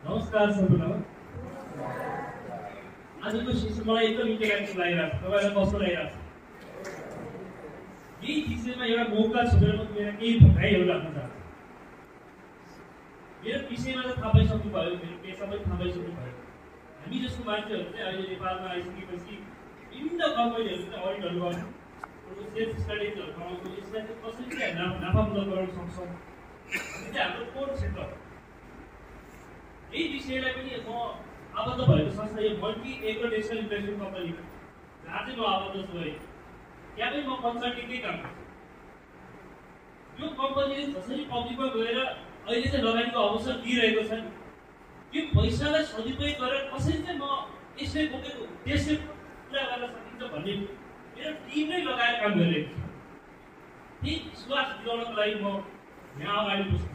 नमस्कार सबैलाई। आजको सेसन मलाई एकदम इन्टरेस्टिङ लागिरहेको छ। तपाईलाई कस्तो लागिरहेको छ? यही विषयमा एउटा मौका छोडेर म मेरो केही भनाइहरू राख्न चाहन्छु। मेरो विषयमा त थाहा पाइसक्नु भयो, मेरो पेसा पनि थाहा पाइसक्नु भयो। हामी जस्तो मान्छेहरू चाहिँ अहिले नेपालमा आइसकेपछि विभिन्न कम्पनीहरू चाहिँ अडिटहरू गर्छौँ, सेल्स स्ट्राटेजीहरू बनाउँछौँ, यसलाई चाहिँ कसरी चाहिँ नाफामुक्त गराउन सक्छौँ, यो चाहिँ हाम्रो कोर क्षेत्र हो। यही विषयलाई पनि म आबद्ध भएको संस्था यो multi agro national investment company जहाँ चाहिँ म आबद्ध छु है, त्यहाँ पनि म कन्सल्टिङकै काम गर्छु। यो कम्पनीले जसरी पब्लिकमा गएर अहिले चाहिँ लगानीको अवसर दिइरहेको छ, त्यो पैसालाई सदुपयोग गरेर कसरी चाहिँ म यसले बोकेको उद्देश्य पुरा गर्न सकिन्छ भन्ने मेरो टिमले लगाएर काम गरिरहेको छ। त्यही विश्वास दिलाउनको लागि म यहाँ अगाडि बस्छु।